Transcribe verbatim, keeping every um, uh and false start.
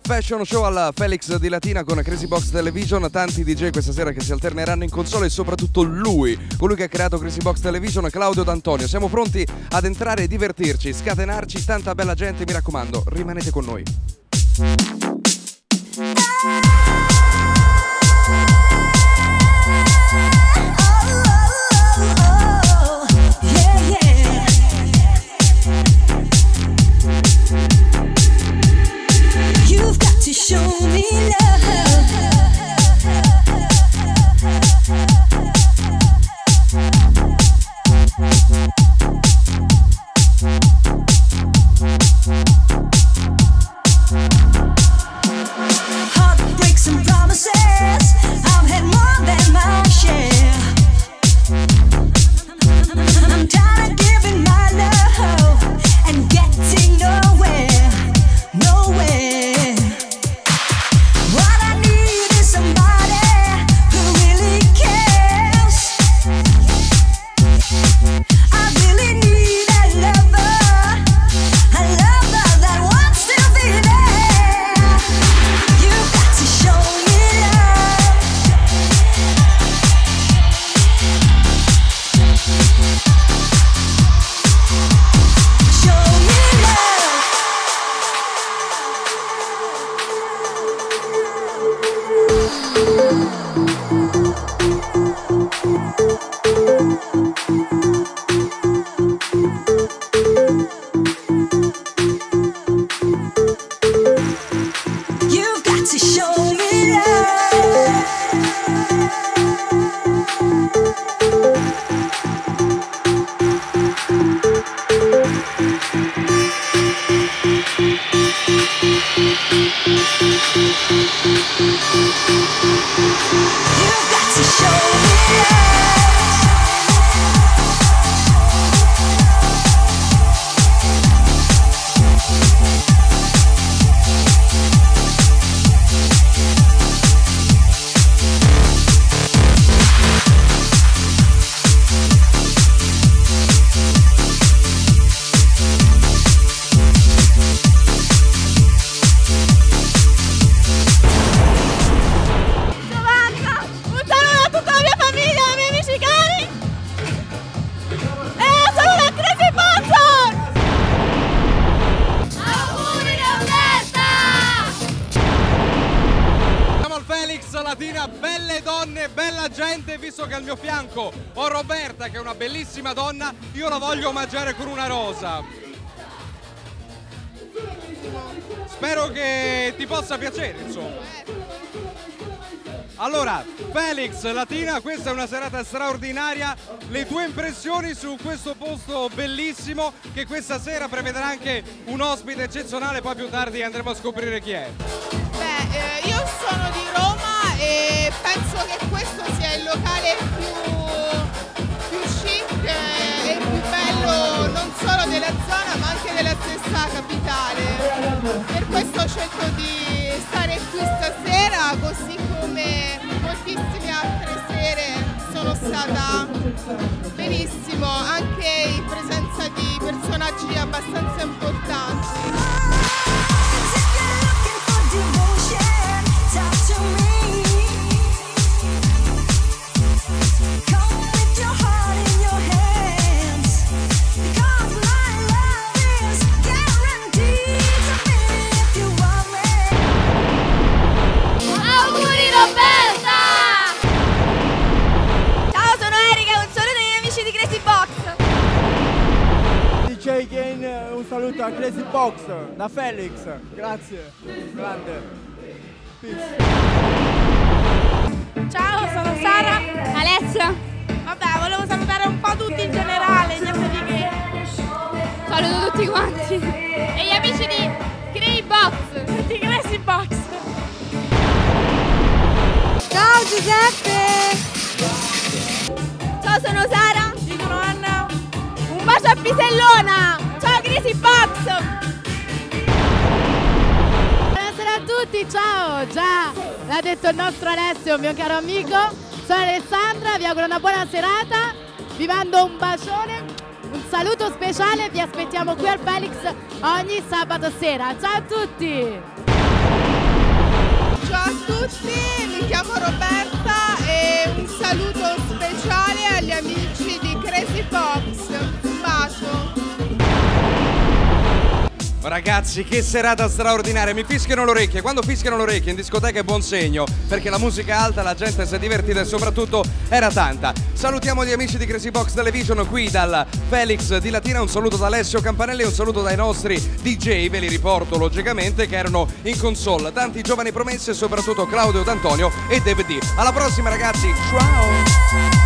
Fashion Show alla Felix di Latina con Crazy Box Television. Tanti D J questa sera che si alterneranno in console e soprattutto lui, colui che ha creato Crazy Box Television, Claudio D'Antonio. Siamo pronti ad entrare e divertirci, scatenarci, tanta bella gente, mi raccomando, rimanete con noi. Show me love. Heartbreaks and promises, I've had more than my share. I'm tired of giving my love and getting nowhere, nowhere. Latina, belle donne, bella gente, visto che al mio fianco ho Roberta che è una bellissima donna, io la voglio omaggiare con una rosa. Spero che ti possa piacere, insomma. Allora, Felix Latina, questa è una serata straordinaria, le tue impressioni su questo posto bellissimo che questa sera prevederà anche un ospite eccezionale, poi più tardi andremo a scoprire chi è. Beh, eh, io sono di Roma e penso che questo sia il locale più, più chic e più bello non solo della zona ma anche della stessa capitale. Per questo ho scelto di stare qui stasera, così come moltissime altre sere sono stata benissimo, anche in presenza di personaggi abbastanza importanti. Un saluto a Crazy Box da Felix, grazie, grande. Peace. Ciao, sono Sara, Alessia. Vabbè, volevo salutare un po' tutti in generale, niente di che. Saluto tutti quanti. E gli amici di Crazy Box. Di Crazy Box. Ciao Giuseppe. Ciao, sono Sara. Sono Anna. Un bacio a Pisellona. Ciao Crazy Box! Buonasera a tutti, ciao! Già l'ha detto il nostro Alessio, mio caro amico. Sono Alessandra, vi auguro una buona serata, vi mando un bacione, un saluto speciale, vi aspettiamo qui al Felix ogni sabato sera. Ciao a tutti! tutti, mi chiamo Roberta e un saluto speciale agli amici di Crazy Box. Un bacio. Ragazzi, che serata straordinaria, mi fischiano le orecchie. Quando fischiano le orecchie in discoteca è buon segno, perché la musica è alta, la gente si è divertita e soprattutto era tanta. Salutiamo gli amici di Crazy Box Television qui dal Felix di Latina, un saluto da Alessio Campanelli e un saluto dai nostri D J, ve li riporto logicamente, che erano in console, tanti giovani promessi e soprattutto Claudio D'Antonio e David D. Alla prossima ragazzi, ciao!